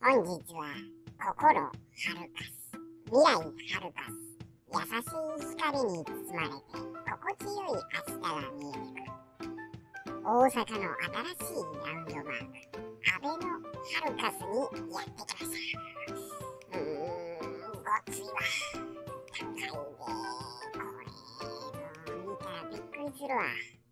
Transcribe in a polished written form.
本日は心はるかす、未来はるかす、優しい光に包まれて心地よい明日が見えてくる。大阪の新しいラウンドマーク、アベノハルカスにやってきました。ごついわ。高いで。これもう見たらびっくりするわ。